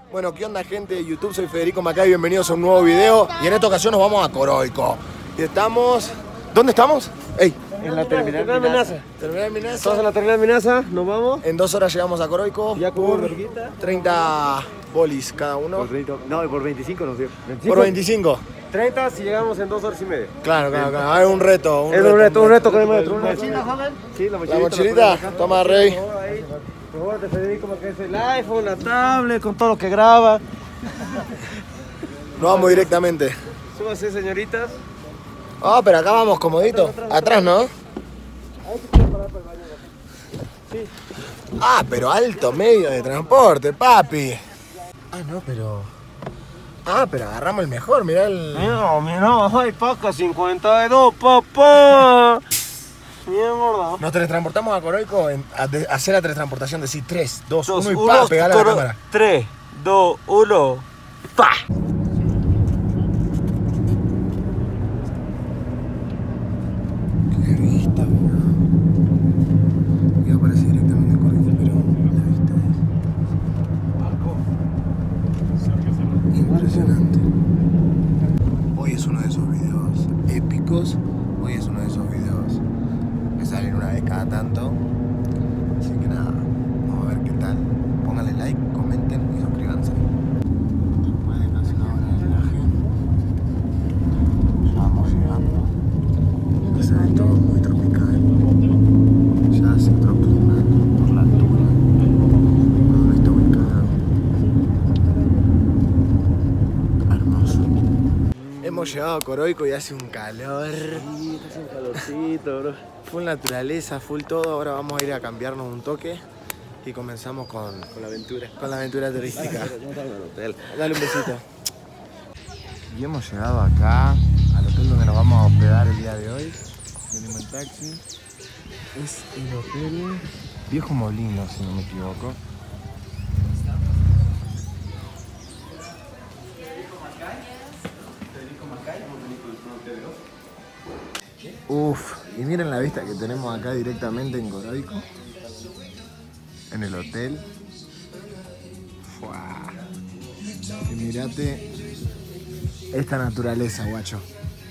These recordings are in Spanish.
Bueno, ¿qué onda, gente de YouTube? Soy Federico Macay, bienvenidos a un nuevo video. Y en esta ocasión nos vamos a Coroico. Y estamos... ¿Dónde estamos? ¡Ey! En la terminal Minaza. Terminal Minaza. Estamos en la terminal Minaza, nos vamos. En 2 horas llegamos a Coroico. Ya con por verguita. 30 bolis cada uno. Por 30, no, por 25 nos dio. Por 25. 30 si llegamos en 2 horas y media. Claro. Es un reto. Es un reto con el maestro. ¿La mochila, joven? Sí, la mochilita. ¿La mochilita? Toma, Rey. Por favor, te Federico, que es el iPhone, la tablet, con todo lo que graba. Nos vamos directamente. Súbase, señoritas. Ah, pero acá vamos comodito. Atrás, ¿no? Sí. Ah, pero alto medio de transporte, papi. Ah, no, pero... Ah, pero agarramos el mejor, mirá el... Mira, ay, paca 52, papá. Mierda. Nos teletransportamos a Coroico, hacer la teletransportación, decir 3, 2, 1 y pa, pegar a la cámara. 3, 2, 1, pa. Qué vista, bro. Iba a aparecer directamente en Coroico, pero la vista es... impresionante. Hoy es uno de esos videos épicos. Hoy es uno de esos videos que salen una vez cada tanto. Así que nada, vamos a ver qué tal. Pónganle like, comenten y suscríbanse. Después de casi una hora de viaje, ya vamos llegando. Ya se ve todo muy tropical. Ya hace otro clima por la altura. Por donde está ubicado. Hermoso. Hemos llegado a Coroico y hace un calor. Sí, está haciendo calorcito, bro. Full naturaleza, full todo. Ahora vamos a ir a cambiarnos un toque y comenzamos con la aventura. la aventura turística. Hotel. Dale un besito. Y hemos llegado acá, al hotel donde nos vamos a hospedar el día de hoy. Venimos en taxi. Es el hotel Viejo Molino, si no me equivoco. Uf, y miren la vista que tenemos acá directamente en Coroico. En el hotel. Fuá. Y mirate esta naturaleza, guacho.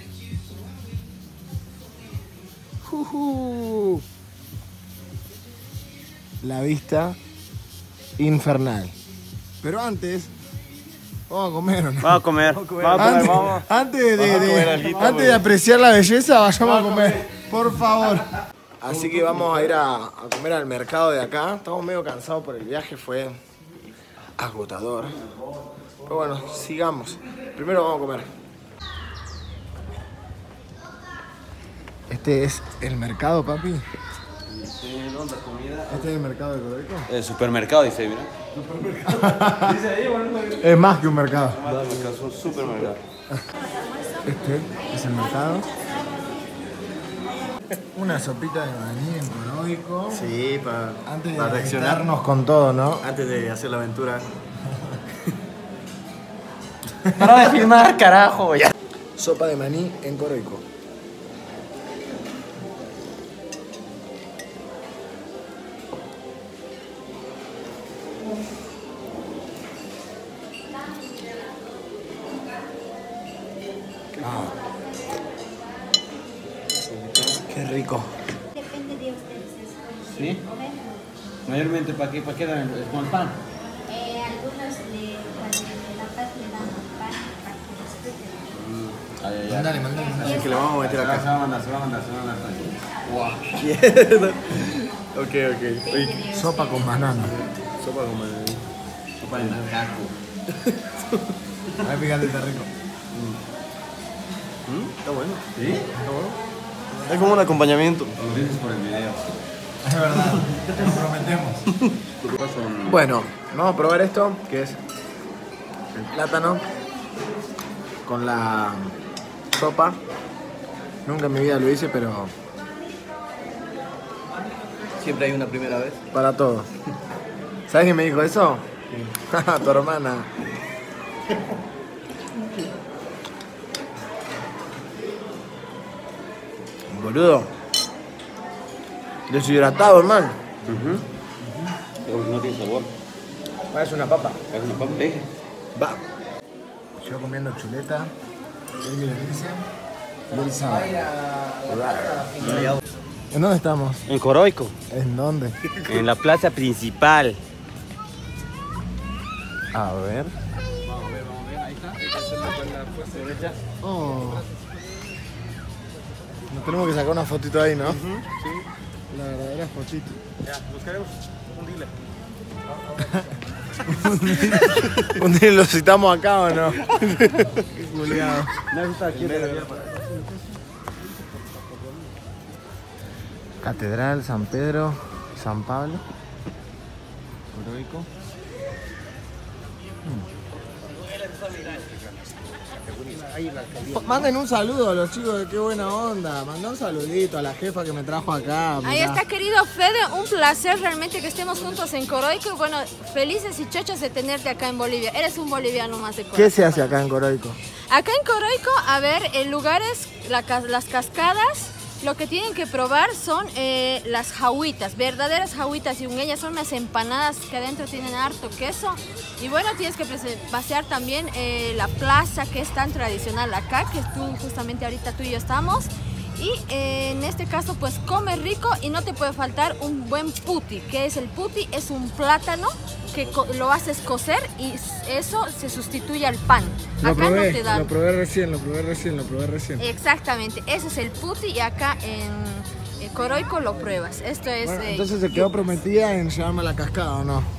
La vista infernal. Pero antes, vamos a comer, ¿o no? Vamos a comer. Antes de apreciar la belleza, vayamos a comer, por favor. Así que vamos a ir a comer al mercado de acá. Estamos medio cansados por el viaje, fue agotador. Pero bueno, sigamos. Primero vamos a comer. Este es el mercado, papi. Este es el mercado de Coroico. El supermercado dice, mira. Dice ahí, bueno. Es más que un mercado. Es un supermercado. Este es el mercado. Una sopita de maní en Coroico. Sí, Antes de para reaccionar. reaccionarnos con todo, ¿no? Antes de hacer la aventura. Para de filmar, carajo, ya. Sopa de maní en Coroico. Qué rico. Depende de ustedes. ¿Sí? Mayormente, ¿para qué dan el con el pan? Algunos cuando la paz le dan pan para que disfruten. Mándale. Así que le vamos a meter acá. Se va a mandar. Wow. Ok. Oye, Sopa con banana. sopa con maní. Sopa de macaco. A ver, fíjate, está rico. Está bueno. ¿Sí? Está bueno. Es como un acompañamiento. Lo dices por el video. Es verdad, nos prometemos. Bueno, vamos a probar esto, que es el plátano con la sopa. Nunca en mi vida lo hice, pero Siempre hay una primera vez. para todo. ¿Sabes quién me dijo eso? Tu hermana. Boludo. Deshidratado, hermano. No tiene sabor. Es una papa. Es una papa. Va. Yo comiendo chuleta, el milanesa y el sábado. ¿En dónde estamos? En Coroico. ¿En dónde? En la plaza principal. A ver. Vamos a ver. Ahí está. Esa es la puesta derecha. Oh. Nos tenemos que sacar una fotito ahí, ¿no? Sí. La verdadera fotito. Ya, buscaremos un dealer. ¿Un día lo citamos acá o no? Qué culiado. No, está aquí. Catedral, San Pedro, San Pablo. Coroico. Manden un saludo a los chicos de Qué Buena Onda. Mandá un saludito a la jefa que me trajo acá. Ahí está, querido Fede, un placer realmente que estemos juntos en Coroico. Y bueno, felices y chochos de tenerte acá en Bolivia. Eres un boliviano más de Coroico. ¿Qué se hace acá en Coroico? Acá en Coroico, a ver, en lugares, las cascadas, lo que tienen que probar son las jauitas, verdaderas jauitas yungueñas. Son unas empanadas que adentro tienen harto queso. Y bueno, tienes que pasear también la plaza, que es tan tradicional acá, que justamente ahorita tú y yo estamos. Y en este caso pues come rico y no te puede faltar un buen puti. ¿Qué es el puti? Es un plátano que lo haces cocer y eso se sustituye al pan. Acá no te dan. Lo probé recién. Exactamente, ese es el puti y acá en Coroico lo pruebas. Esto es... Bueno, entonces se quedó prometida en llevarme a la cascada, ¿o no?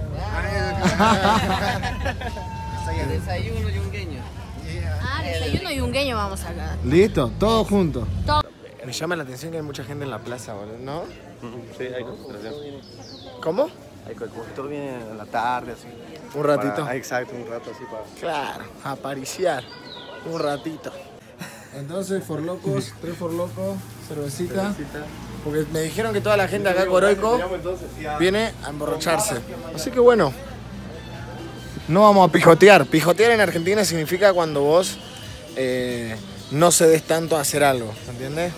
Desayuno yungueño. Desayuno yungueño vamos acá. ¿Listo? Todos juntos. Todo. Me llama la atención que hay mucha gente en la plaza, boludo, ¿no? Sí, hay concentración. ¿Cómo? Hay como que todo viene en la tarde, así. Un ratito. Exacto, un rato así para... Claro, a apariciar. Un ratito. Entonces, forlocos, 3 forlocos, cervecita. Porque me dijeron que toda la gente acá en Coroico viene a emborracharse. Así que bueno, no vamos a pijotear. Pijotear en Argentina significa cuando vos no cedes tanto a hacer algo, ¿entiendes?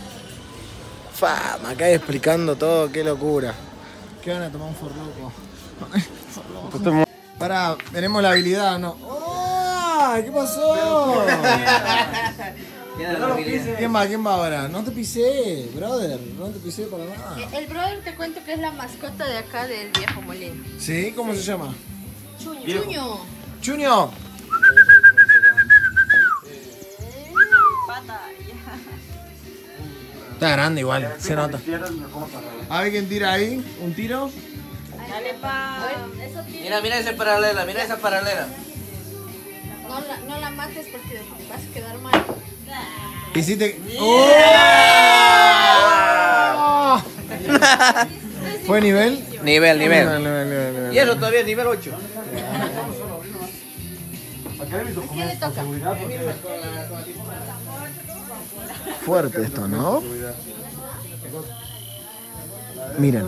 Me acá explicando todo, qué locura. ¿Qué van a tomar un forloco? Pará, tenemos la habilidad, ¿no? ¡Oh! ¿Qué pasó? ¿Quién va ahora? No te pisé, brother. No te pisé para nada. El brother te cuento que es la mascota de acá del viejo molino. ¿Sí? ¿Cómo se llama? Chuño. ¡Chuño! Está grande igual, se nota. A ver quién tira ahí, un tiro. Dale, pa. Mira esa paralela, mira esa paralela. No la mates porque vas a quedar mal. Hiciste. ¡Oh! ¿Fue nivel? Nivel. Y eso todavía es nivel 8. ¿A quién le toca? Fuerte esto, ¿no? Miren.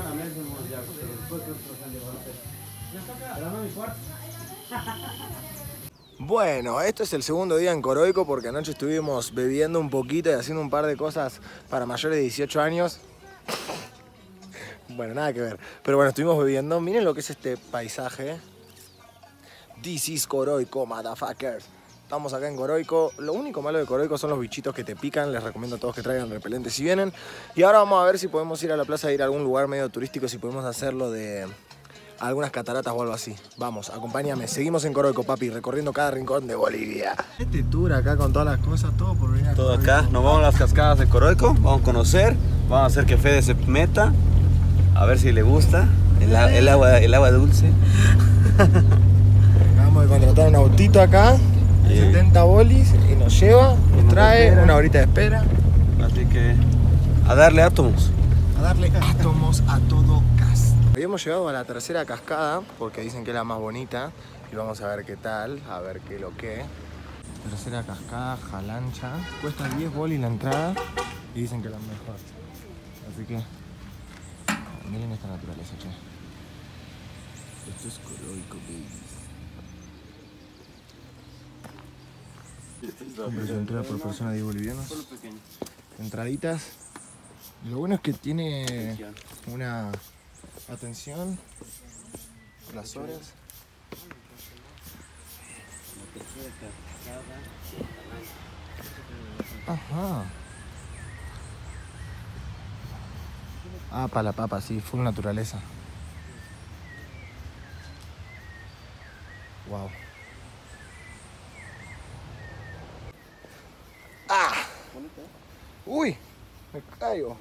Bueno, esto es el segundo día en Coroico porque anoche estuvimos bebiendo un poquito y haciendo un par de cosas para mayores de 18 años. Bueno, nada que ver. Pero bueno, estuvimos bebiendo. Miren lo que es este paisaje. This is Coroico, motherfuckers. Estamos acá en Coroico. Lo único malo de Coroico son los bichitos que te pican. Les recomiendo a todos que traigan repelentes si vienen. Y ahora vamos a ver si podemos ir a la plaza, ir a algún lugar medio turístico, si podemos hacerlo de algunas cataratas o algo así. Vamos, acompáñame. Seguimos en Coroico, papi, recorriendo cada rincón de Bolivia. Este tour acá con todas las cosas, todo por venir a Todo Coroico. acá, nos vamos a las cascadas de Coroico, vamos a conocer, vamos a hacer que Fede se meta, a ver si le gusta el agua dulce. Acabamos de contratar un autito acá, 70 bolis, y nos lleva, nos trae una horita de espera. Así que a darle átomos. A darle átomos a todo gas. Habíamos llegado a la tercera cascada porque dicen que es la más bonita y vamos a ver qué tal, a ver qué lo que. Tercera cascada, Jalancha. Cuesta 10 bolis la entrada y dicen que es la mejor. Así que miren esta naturaleza, che. Esto es Coroico, baby. Entrada por persona 10 bolivianos. Entraditas. Lo bueno es que tiene una atención, las horas. Ajá. Ah, para la papa, sí, full naturaleza. Wow. ¡Ah! ¡Uy! Me caigo.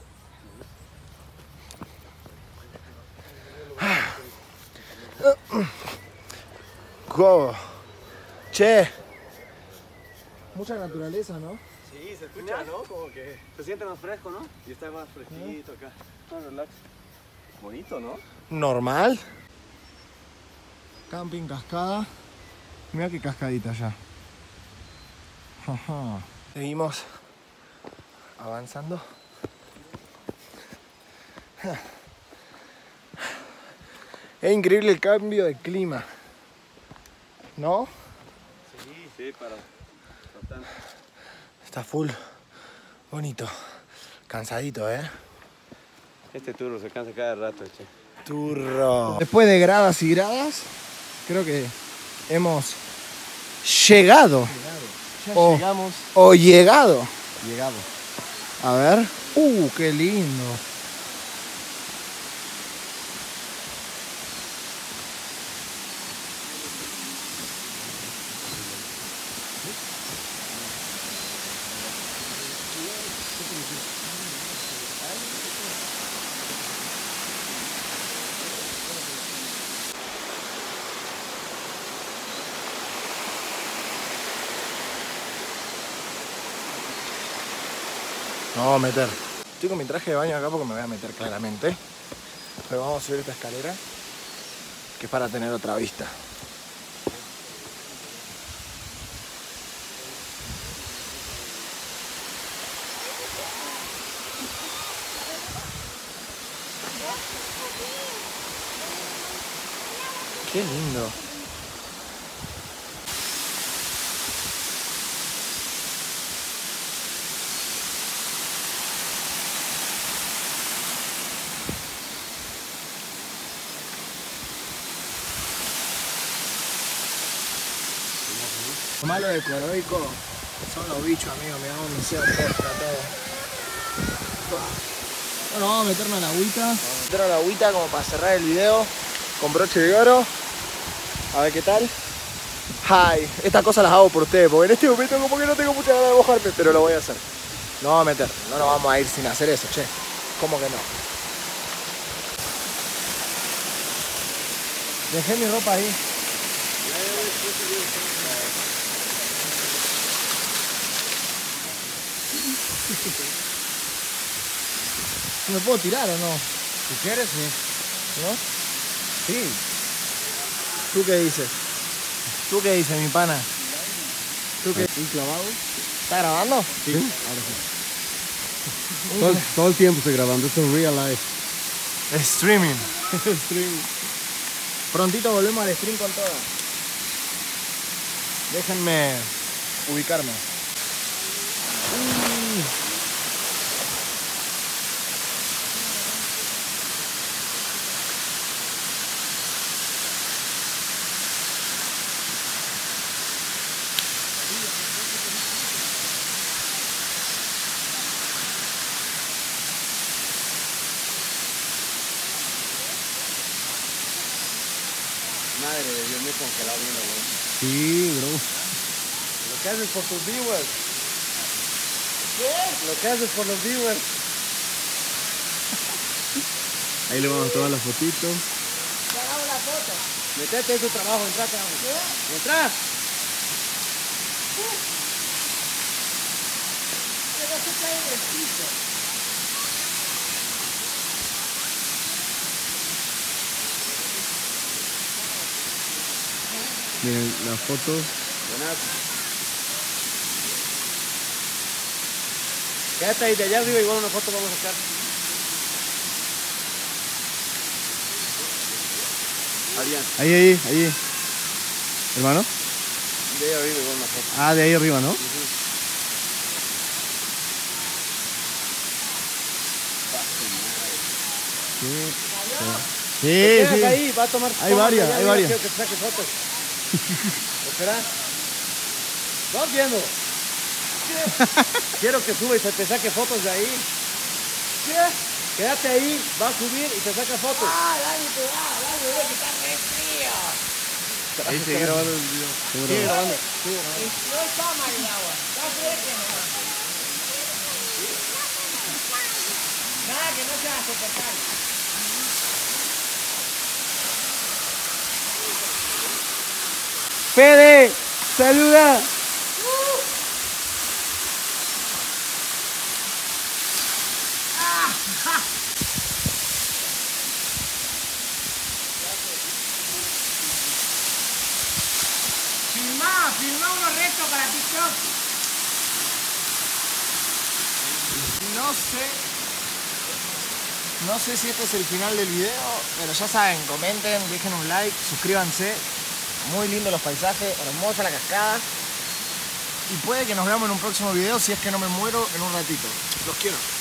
Go. Che. Mucha naturaleza, ¿no? Sí, se escucha, ¿no? Como que se siente más fresco, ¿no? Y está más fresquito acá. No, relax. Bonito, ¿no? Normal. Camping cascada. Mira qué cascadita ya. Ajá. Seguimos avanzando. Es increíble el cambio de clima, ¿no? Sí, para bastante. Está full bonito. Cansadito, ¿eh? Este turno se cansa cada rato, che. Turro. Después de gradas y gradas, creo que hemos llegado. Ya Oh. llegamos. O llegado. Llegamos. A ver. Qué lindo. Nos vamos a meter. Estoy con mi traje de baño acá porque me voy a meter claramente. Pero vamos a subir esta escalera que es para tener otra vista. Qué lindo. Lo malo de Coroico son los bichos, amigo. Me vamos a meter posta todo. Bueno, vamos a meternos en la agüita. Vamos a meternos en la agüita como para cerrar el video con broche de oro. A ver qué tal. Ay, estas cosas las hago por ustedes, porque en este momento como que no tengo mucha ganas de mojarme, pero lo voy a hacer. Nos vamos a meter, no nos vamos a ir sin hacer eso, che. ¿Cómo que no? Dejé mi ropa ahí. ¿Me puedo tirar o no? Si quieres, sí. ¿No? Sí. ¿Tú qué dices? ¿Tú qué dices, mi pana? ¿Tú qué? ¿Un clavado? ¿Está grabando? Sí. Ahora sí. Todo el tiempo estoy grabando. Esto es real life. Streaming. Stream. Prontito volvemos al stream con todo. Déjenme ubicarme. Madre de Dios, me he congelado bien, güey. Sí, bro. Lo que haces por tus viewers. ¿Qué? Lo que haces por los viewers. Ahí le vamos a tomar la fotito. Metete en tu trabajo, entra, cabrón. Entra. Miren la foto. Buenas. Quédate ahí de allá arriba, igual una foto vamos a sacar. Adrián, Ahí. Hermano. de ahí arriba igual una foto. Ah, de ahí arriba, ¿no? Sí, Quédate sí. ahí, va a tomar Hay varias, hay varias. Quiero que te saque fotos. Espera. Vas viendo. Quiero que subas y te saque fotos de ahí. Quédate ahí, va a subir y te saca fotos. Ahí sigue grabando el video. Sigue grabando. No está mal el agua. Está fresca. Nada que no sea soportable. Fede, saluda. Filmá uno recto para TikTok. No sé si este es el final del video, pero ya saben, comenten, dejen un like, suscríbanse. Muy lindo los paisajes, hermosa la cascada. Y puede que nos veamos en un próximo video si es que no me muero en un ratito. Los quiero.